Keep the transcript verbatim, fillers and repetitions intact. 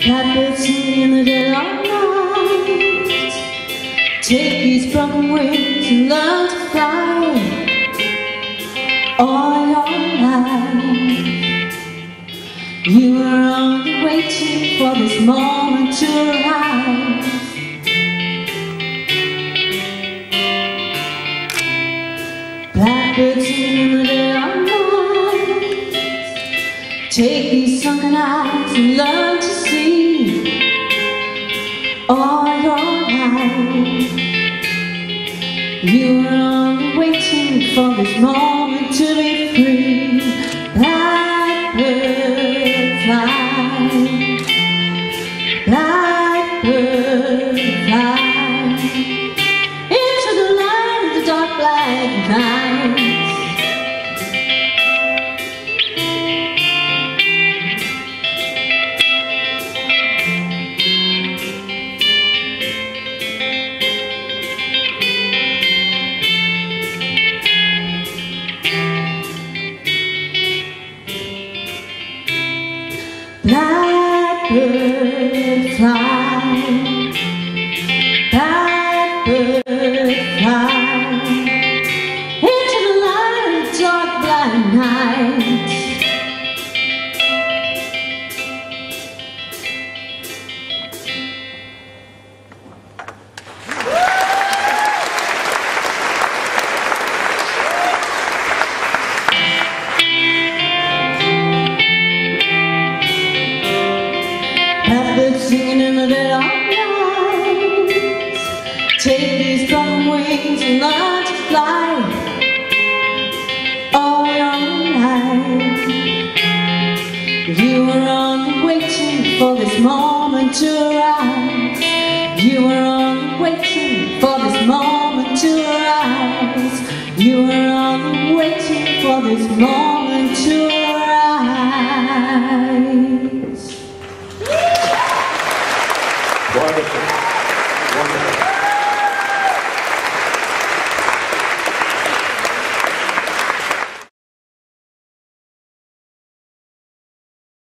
Blackbird singing in the dead of night. Take these broken wings and learn to fly all your life. You were only waiting for this moment to arrive. Blackbird singing in the dead of night. Take these sunken eyes and learn to see all your life. You were only waiting for this moment to be free. Blackbird fly, blackbird fly into the light of the dark black night. Blackbird fly, blackbird fly into the light of the dark black night. Blackbird singing in the dead of night. Take these broken wings and learn to fly all your life. You were only waiting for this moment to arise. You were only waiting for this moment to arise. You were only waiting for this moment.